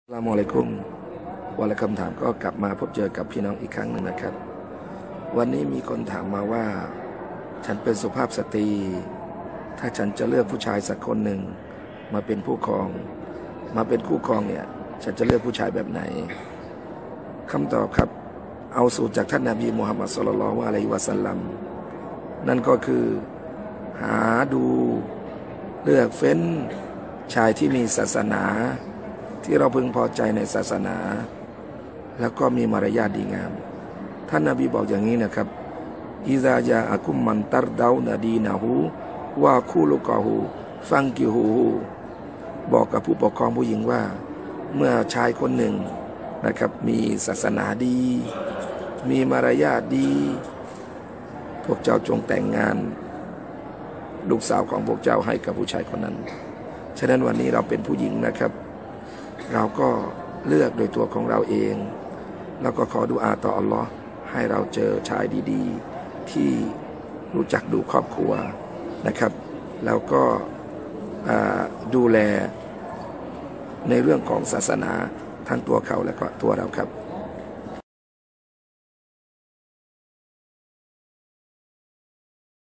อัสสลามุอะลัยกุมวันละคำถามก็กลับมาพบเจอกับพี่น้องอีกครั้งหนึ่งนะครับ วันนี้มีคนถามมาว่าฉันเป็นสุภาพสตรีถ้าฉันจะเลือกผู้ชายสักคนหนึ่งมาเป็นผู้ครองมาเป็นคู่ครองเนี่ยฉันจะเลือกผู้ชายแบบไหนคำตอบครับเอาสูตรจากท่านนบีมุฮัมมัดศ็อลลัลลอฮุอะลัยฮิวะซัลลัมนั่นก็คือหาดูเลือกเฟ้นชายที่มีศาสนาที่เราพึงพอใจในศาสนาแล้วก็มีมารยาทดีงามท่านนบีบอกอย่างนี้นะครับอิซาจาอะกุมมันตัรดาวนาดีนะฮูวาคูลุกะฮูฟังกิฮูบอกกับผู้ปกครองผู้หญิงว่าเมื่อชายคนหนึ่งนะครับมีศาสนาดีมีมารยาทดีพวกเจ้าจงแต่งงานลูกสาวของพวกเจ้าให้กับผู้ชายคนนั้นฉะนั้นวันนี้เราเป็นผู้หญิงนะครับเราก็เลือกโดยตัวของเราเองแล้วก็ขอดุอาต่ออัลลอฮ์ให้เราเจอชายดีๆที่รู้จักดูครอบครัวนะครับแล้วก็ดูแลในเรื่องของศาสนาทั้งตัวเขาและก็ตัวเราครับ